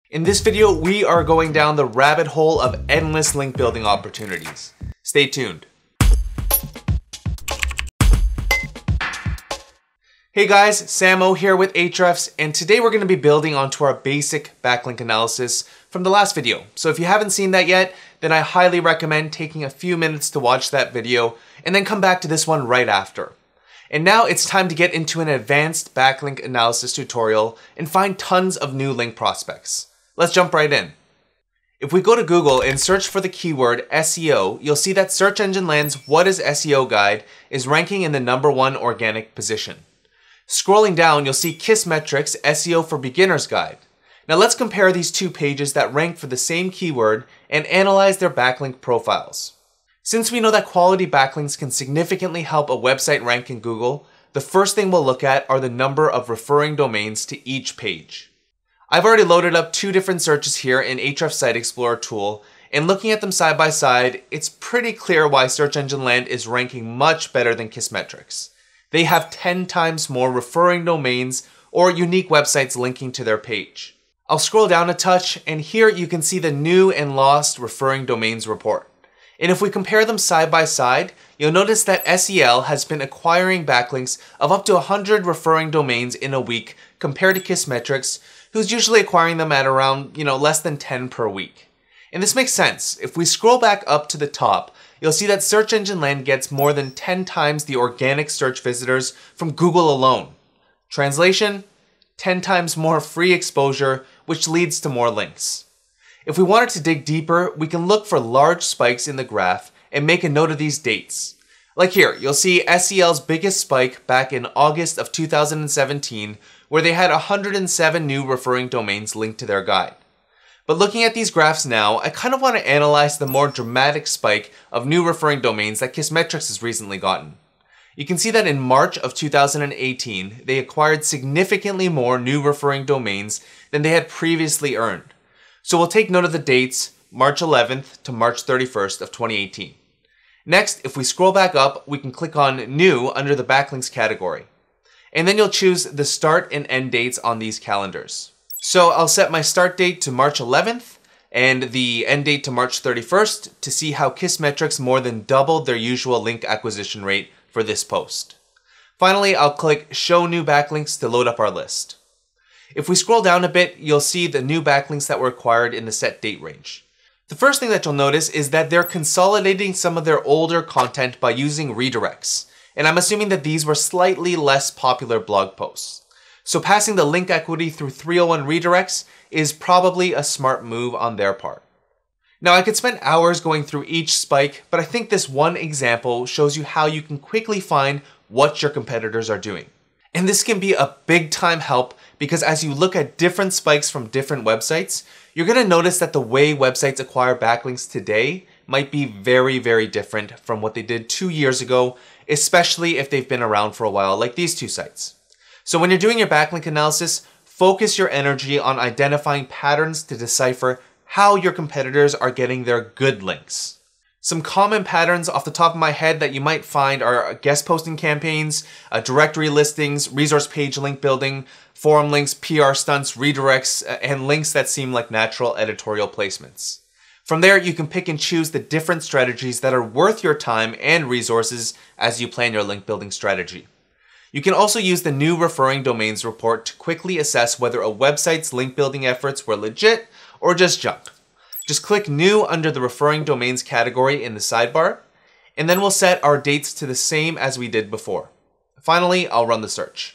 In this video, we are going down the rabbit hole of endless link building opportunities. Stay tuned. Hey guys, Samo here with Ahrefs, and today we're going to be building onto our basic backlink analysis from the last video. So if you haven't seen that yet, then I highly recommend taking a few minutes to watch that video and then come back to this one right after. And now it's time to get into an advanced backlink analysis tutorial and find tons of new link prospects. Let's jump right in. If we go to Google and search for the keyword SEO, you'll see that Search Engine Land's What is SEO guide is ranking in the #1 organic position. Scrolling down, you'll see Kissmetrics SEO for Beginners guide. Now let's compare these two pages that rank for the same keyword and analyze their backlink profiles. Since we know that quality backlinks can significantly help a website rank in Google, the first thing we'll look at are the number of referring domains to each page. I've already loaded up two different searches here in Ahrefs Site Explorer Tool, and looking at them side by side, it's pretty clear why Search Engine Land is ranking much better than Kissmetrics. They have 10 times more referring domains or unique websites linking to their page. I'll scroll down a touch, and here you can see the new and lost referring domains report. And if we compare them side by side, you'll notice that SEL has been acquiring backlinks of up to 100 referring domains in a week compared to Kissmetrics, who's usually acquiring them at around, less than 10 per week. And this makes sense. If we scroll back up to the top, you'll see that Search Engine Land gets more than 10 times the organic search visitors from Google alone. Translation: 10 times more free exposure, which leads to more links. If we wanted to dig deeper, we can look for large spikes in the graph and make a note of these dates. Like here, you'll see SEL's biggest spike back in August of 2017, where they had 107 new referring domains linked to their guide. But looking at these graphs now, I kind of want to analyze the more dramatic spike of new referring domains that Kissmetrics has recently gotten. You can see that in March of 2018, they acquired significantly more new referring domains than they had previously earned. So we'll take note of the dates, March 11th to March 31st of 2018. Next, if we scroll back up, we can click on New under the Backlinks category. And then you'll choose the start and end dates on these calendars. So I'll set my start date to March 11th and the end date to March 31st to see how Kissmetrics more than doubled their usual link acquisition rate for this post. Finally, I'll click Show New Backlinks to load up our list. If we scroll down a bit, you'll see the new backlinks that were acquired in the set date range. The first thing that you'll notice is that they're consolidating some of their older content by using redirects. And I'm assuming that these were slightly less popular blog posts. So passing the link equity through 301 redirects is probably a smart move on their part. Now I could spend hours going through each spike, but I think this one example shows you how you can quickly find what your competitors are doing. And this can be a big time help because as you look at different spikes from different websites, you're going to notice that the way websites acquire backlinks today might be very, very different from what they did 2 years ago, especially if they've been around for a while, like these two sites. So when you're doing your backlink analysis, focus your energy on identifying patterns to decipher how your competitors are getting their good links. Some common patterns off the top of my head that you might find are guest posting campaigns, directory listings, resource page link building, forum links, PR stunts, redirects, and links that seem like natural editorial placements. From there, you can pick and choose the different strategies that are worth your time and resources as you plan your link building strategy. You can also use the new referring domains report to quickly assess whether a website's link building efforts were legit or just junk. Just click New under the referring domains category in the sidebar, and then we'll set our dates to the same as we did before. Finally, I'll run the search.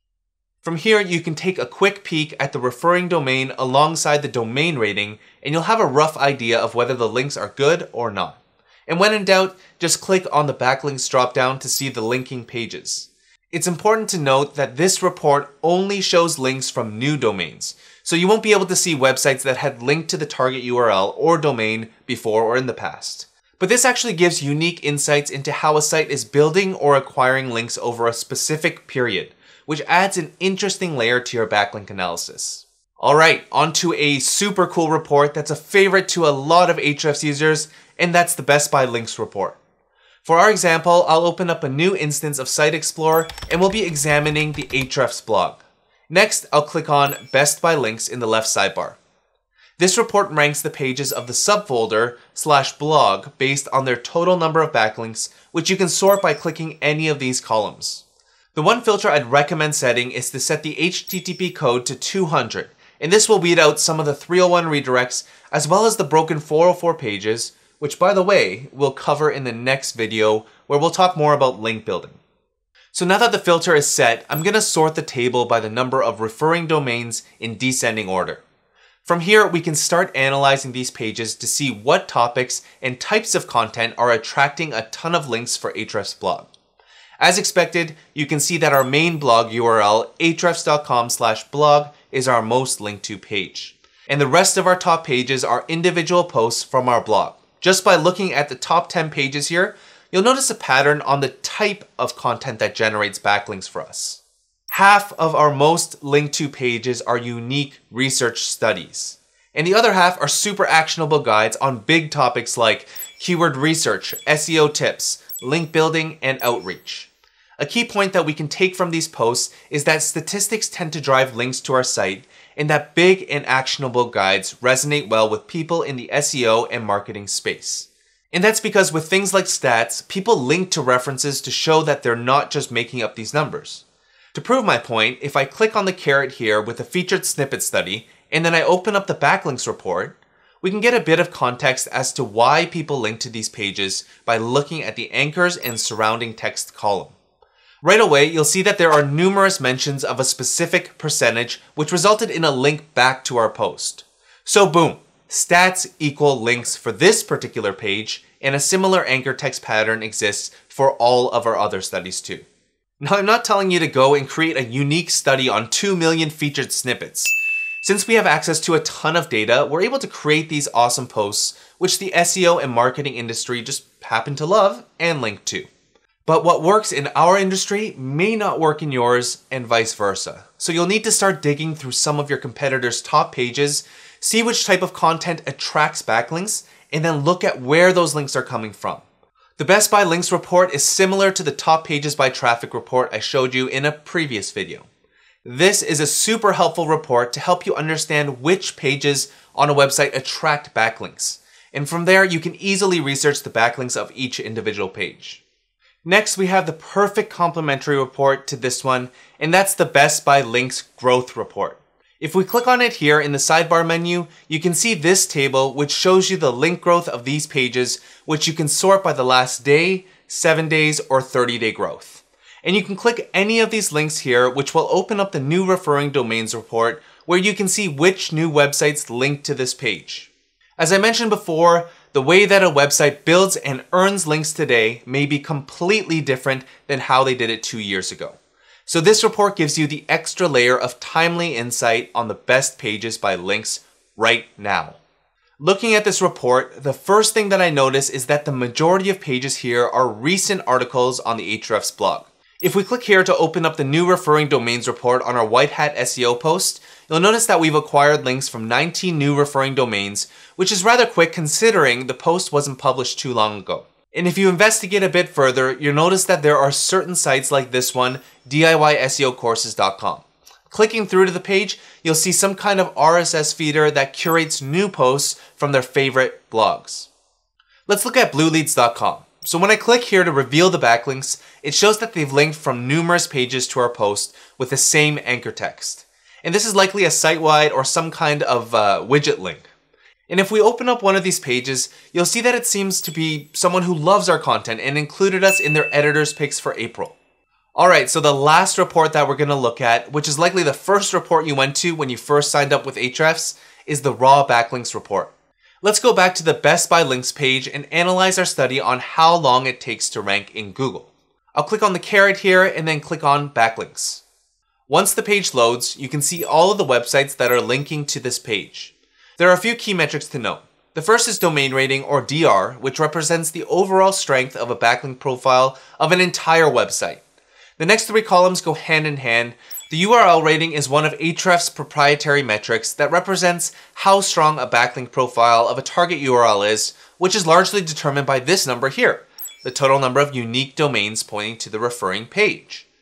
From here, you can take a quick peek at the referring domain alongside the domain rating, and you'll have a rough idea of whether the links are good or not. And when in doubt, just click on the backlinks dropdown to see the linking pages. It's important to note that this report only shows links from new domains, so you won't be able to see websites that had linked to the target URL or domain before or in the past. But this actually gives unique insights into how a site is building or acquiring links over a specific period, which adds an interesting layer to your backlink analysis. Alright, onto a super cool report that's a favorite to a lot of Ahrefs users, and that's the Best By Links report. For our example, I'll open up a new instance of Site Explorer and we'll be examining the Ahrefs blog. Next, I'll click on Best By Links in the left sidebar. This report ranks the pages of the subfolder /blog based on their total number of backlinks, which you can sort by clicking any of these columns. The one filter I'd recommend setting is to set the HTTP code to 200, and this will weed out some of the 301 redirects as well as the broken 404 pages, which by the way, we'll cover in the next video where we'll talk more about link building. So now that the filter is set, I'm going to sort the table by the number of referring domains in descending order. From here, we can start analyzing these pages to see what topics and types of content are attracting a ton of links for Ahrefs blog. As expected, you can see that our main blog URL, ahrefs.com/blog, is our most linked to page. And the rest of our top pages are individual posts from our blog. Just by looking at the top 10 pages here, you'll notice a pattern on the type of content that generates backlinks for us. Half of our most linked to pages are unique research studies, and the other half are super actionable guides on big topics like keyword research, SEO tips, link building, and outreach. A key point that we can take from these posts is that statistics tend to drive links to our site, and that big and actionable guides resonate well with people in the SEO and marketing space. And that's because with things like stats, people link to references to show that they're not just making up these numbers. To prove my point, if I click on the caret here with a featured snippet study, and then I open up the backlinks report, we can get a bit of context as to why people link to these pages by looking at the anchors and surrounding text column. Right away, you'll see that there are numerous mentions of a specific percentage which resulted in a link back to our post. So boom, stats equal links for this particular page, and a similar anchor text pattern exists for all of our other studies too. Now, I'm not telling you to go and create a unique study on 2 million featured snippets. Since we have access to a ton of data, we're able to create these awesome posts, which the SEO and marketing industry just happen to love and link to. But what works in our industry may not work in yours, and vice versa. So you'll need to start digging through some of your competitors' top pages, see which type of content attracts backlinks, and then look at where those links are coming from. The Best by Links report is similar to the top pages by traffic report I showed you in a previous video. This is a super helpful report to help you understand which pages on a website attract backlinks. And from there, you can easily research the backlinks of each individual page. Next, we have the perfect complementary report to this one, and that's the Best by Links growth report. If we click on it here in the sidebar menu, you can see this table which shows you the link growth of these pages, which you can sort by the last day, 7 days, or 30-day growth. And you can click any of these links here, which will open up the new referring domains report, where you can see which new websites link to this page. As I mentioned before, the way that a website builds and earns links today may be completely different than how they did it 2 years ago. So this report gives you the extra layer of timely insight on the best pages by links right now. Looking at this report, the first thing that I notice is that the majority of pages here are recent articles on the Ahrefs blog. If we click here to open up the new referring domains report on our White Hat SEO post, you'll notice that we've acquired links from 19 new referring domains, which is rather quick considering the post wasn't published too long ago. And if you investigate a bit further, you'll notice that there are certain sites like this one, DIYSEOcourses.com. Clicking through to the page, you'll see some kind of RSS feeder that curates new posts from their favorite blogs. Let's look at blueleads.com. So when I click here to reveal the backlinks, it shows that they've linked from numerous pages to our post with the same anchor text. And this is likely a site-wide or some kind of widget link. And if we open up one of these pages, you'll see that it seems to be someone who loves our content and included us in their editor's picks for April. Alright, so the last report that we're going to look at, which is likely the first report you went to when you first signed up with Ahrefs, is the raw backlinks report. Let's go back to the Best by Links page and analyze our study on how long it takes to rank in Google. I'll click on the caret here and then click on backlinks. Once the page loads, you can see all of the websites that are linking to this page. There are a few key metrics to note. The first is domain rating, or DR, which represents the overall strength of a backlink profile of an entire website. The next three columns go hand in hand. The URL rating is one of Ahrefs' proprietary metrics that represents how strong a backlink profile of a target URL is, which is largely determined by this number here, the total number of unique domains pointing to the referring page.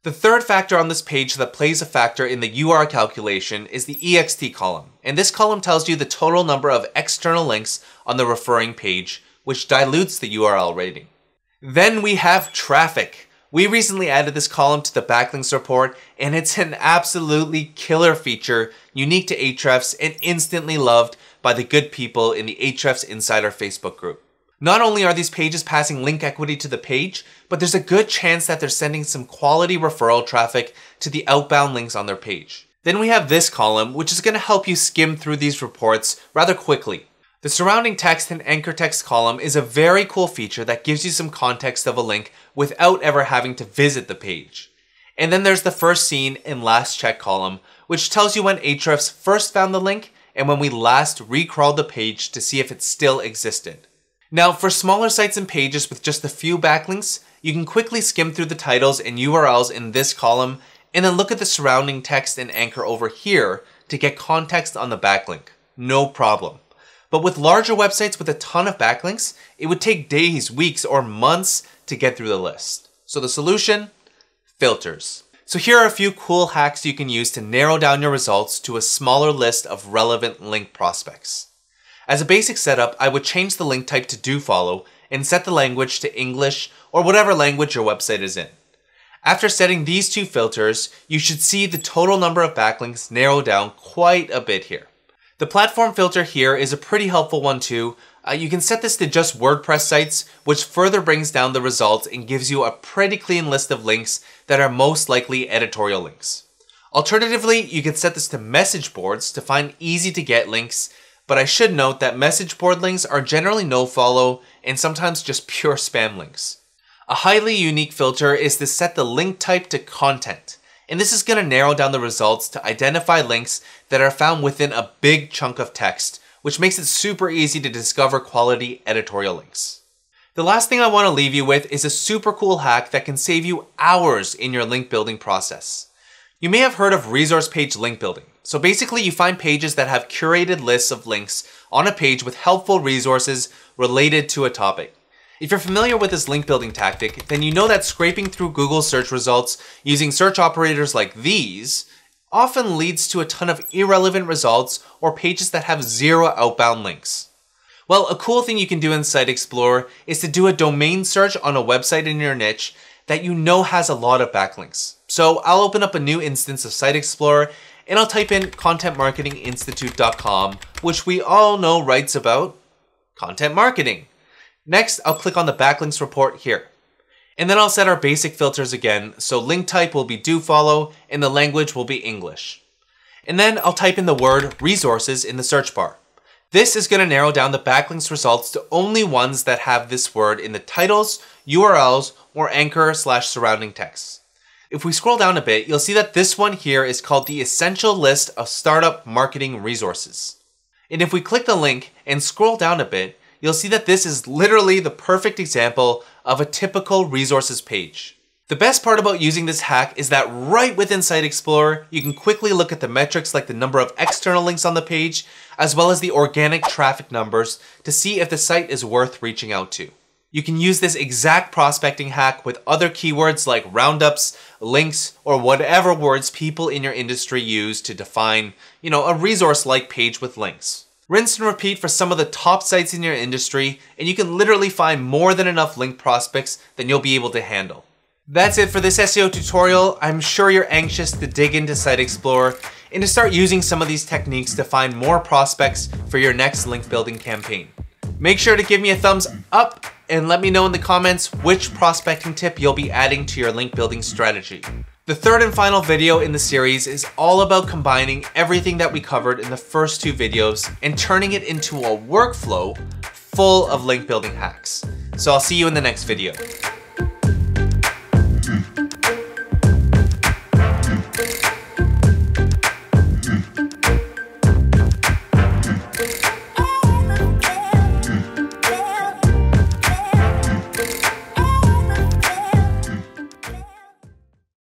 The third factor on this page that plays a factor in the URL calculation is the ext column, and this column tells you the total number of external links on the referring page, which dilutes the URL rating. Then we have traffic. We recently added this column to the backlinks report, and it's an absolutely killer feature unique to Ahrefs and instantly loved by the good people in the Ahrefs Insider Facebook group. Not only are these pages passing link equity to the page, but there's a good chance that they're sending some quality referral traffic to the outbound links on their page. Then we have this column, which is going to help you skim through these reports rather quickly. The surrounding text and anchor text column is a very cool feature that gives you some context of a link without ever having to visit the page. And then there's the first seen and last check column, which tells you when Ahrefs first found the link and when we last recrawled the page to see if it still existed. Now, for smaller sites and pages with just a few backlinks, you can quickly skim through the titles and URLs in this column and then look at the surrounding text and anchor over here to get context on the backlink. No problem. But with larger websites with a ton of backlinks, it would take days, weeks, or months to get through the list. So the solution? Filters. So here are a few cool hacks you can use to narrow down your results to a smaller list of relevant link prospects. As a basic setup, I would change the link type to dofollow and set the language to English or whatever language your website is in. After setting these two filters, you should see the total number of backlinks narrow down quite a bit here. The platform filter here is a pretty helpful one too. You can set this to just WordPress sites, which further brings down the results and gives you a pretty clean list of links that are most likely editorial links. Alternatively, you can set this to message boards to find easy to get links, but I should note that message board links are generally nofollow and sometimes just pure spam links. A highly unique filter is to set the link type to content, and this is going to narrow down the results to identify links that are found within a big chunk of text, which makes it super easy to discover quality editorial links. The last thing I want to leave you with is a super cool hack that can save you hours in your link building process. You may have heard of resource page link building. So basically you find pages that have curated lists of links on a page with helpful resources related to a topic. If you're familiar with this link building tactic, then you know that scraping through Google search results using search operators like these often leads to a ton of irrelevant results or pages that have zero outbound links. Well, a cool thing you can do in Site Explorer is to do a domain search on a website in your niche that you know has a lot of backlinks. So I'll open up a new instance of Site Explorer and I'll type in contentmarketinginstitute.com, which we all know writes about content marketing. Next, I'll click on the backlinks report here. And then I'll set our basic filters again, so link type will be dofollow and the language will be English. And then I'll type in the word resources in the search bar. This is going to narrow down the backlinks results to only ones that have this word in the titles, URLs, or anchor/surrounding text. If we scroll down a bit, you'll see that this one here is called the Essential List of Startup Marketing Resources. And if we click the link and scroll down a bit, you'll see that this is literally the perfect example of a typical resources page. The best part about using this hack is that right within Site Explorer, you can quickly look at the metrics like the number of external links on the page, as well as the organic traffic numbers to see if the site is worth reaching out to. You can use this exact prospecting hack with other keywords like roundups, links, or whatever words people in your industry use to define, a resource-like page with links. Rinse and repeat for some of the top sites in your industry, and you can literally find more than enough link prospects than you'll be able to handle. That's it for this SEO tutorial. I'm sure you're anxious to dig into Site Explorer and to start using some of these techniques to find more prospects for your next link building campaign. Make sure to give me a thumbs up and let me know in the comments which prospecting tip you'll be adding to your link building strategy. The third and final video in the series is all about combining everything that we covered in the first two videos and turning it into a workflow full of link building hacks. So I'll see you in the next video.